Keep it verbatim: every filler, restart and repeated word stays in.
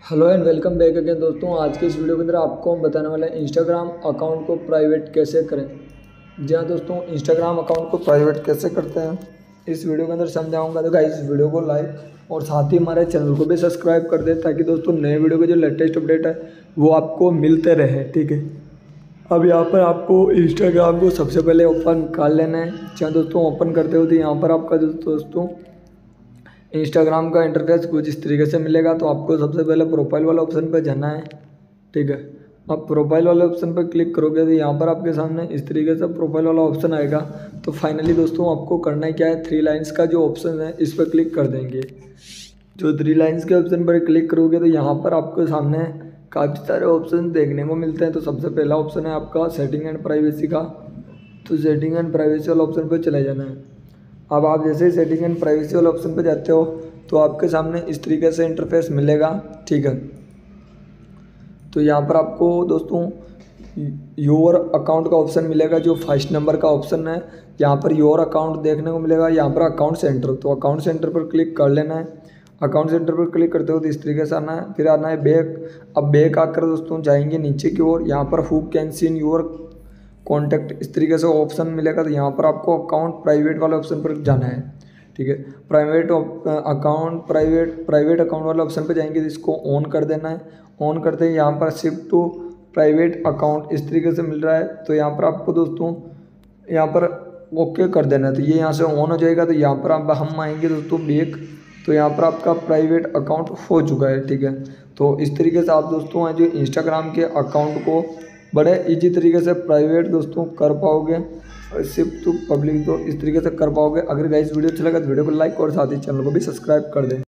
Hello and welcome back again दोस्तों। आज के इस वीडियो के अंदर आपको हम बताने वाले हैं इंस्टाग्राम अकाउंट को प्राइवेट कैसे करें। जी हाँ दोस्तों, इंस्टाग्राम अकाउंट को प्राइवेट कैसे करते हैं इस वीडियो के अंदर समझाऊंगा। तो गाइस इस वीडियो को लाइक और साथ ही हमारे चैनल को भी सब्सक्राइब कर दें ताकि दोस्तों नए वीडियो के जो लेटेस्ट अपडेट है वो आपको मिलते रहे। ठीक है, अब यहाँ पर आपको इंस्टाग्राम को सबसे पहले ओपन कर लेना है। जहाँ दोस्तों ओपन करते हो तो यहाँ पर आपका दोस्तों इंस्टाग्राम का इंटरफेस कुछ इस तरीके से मिलेगा। तो आपको सबसे पहले प्रोफाइल वाला ऑप्शन पर जाना है। ठीक है, अब प्रोफाइल वाले ऑप्शन पर क्लिक करोगे तो यहाँ पर आपके सामने इस तरीके से प्रोफाइल वाला ऑप्शन आएगा। तो फाइनली दोस्तों आपको करना है क्या है, थ्री लाइन्स का जो ऑप्शन है इस पर क्लिक कर देंगे। जो थ्री लाइन्स के ऑप्शन पर क्लिक करोगे तो यहाँ पर आपके सामने काफ़ी सारे ऑप्शन देखने को मिलते हैं। तो सबसे पहला ऑप्शन है आपका सेटिंग एंड प्राइवेसी का। तो सेटिंग एंड प्राइवेसी वाला ऑप्शन पर चले जाना है। अब आप जैसे ही सेटिंग एंड प्राइवेसी वाले ऑप्शन पर जाते हो तो आपके सामने इस तरीके से इंटरफेस मिलेगा। ठीक है, तो यहाँ पर आपको दोस्तों योर अकाउंट का ऑप्शन मिलेगा। जो फर्स्ट नंबर का ऑप्शन है यहाँ पर योर अकाउंट देखने को मिलेगा। यहाँ पर अकाउंट सेंटर, तो अकाउंट सेंटर पर क्लिक कर लेना है। अकाउंट सेंटर पर क्लिक करते हो तो इस तरीके से आना है। फिर आना है बैक। अब बैक आकर दोस्तों जाएंगे नीचे की ओर। यहाँ पर who can see in your contact इस तरीके से ऑप्शन मिलेगा। तो यहाँ पर आपको अकाउंट प्राइवेट वाले ऑप्शन पर जाना है। ठीक है, private account private private account वाले ऑप्शन पर जाएंगे तो इसको ऑन कर देना है। ऑन करते ही यहाँ पर शिफ्ट टू प्राइवेट अकाउंट इस तरीके से मिल रहा है। तो यहाँ पर आपको दोस्तों यहाँ पर ओके कर देना है। तो ये यहाँ से ऑन हो जाएगा। तो यहाँ पर आप हम आएंगे दोस्तों बैक। तो यहाँ पर आपका प्राइवेट अकाउंट हो चुका है। ठीक है, तो इस तरीके से आप दोस्तों हैं जो इंस्टाग्राम के अकाउंट को बड़े इजी तरीके से प्राइवेट दोस्तों कर पाओगे, शिफ्ट टू पब्लिक तो इस तरीके से कर पाओगे। अगर गाइस वीडियो अच्छा लगा तो वीडियो को लाइक और साथ ही चैनल को भी सब्सक्राइब कर दें।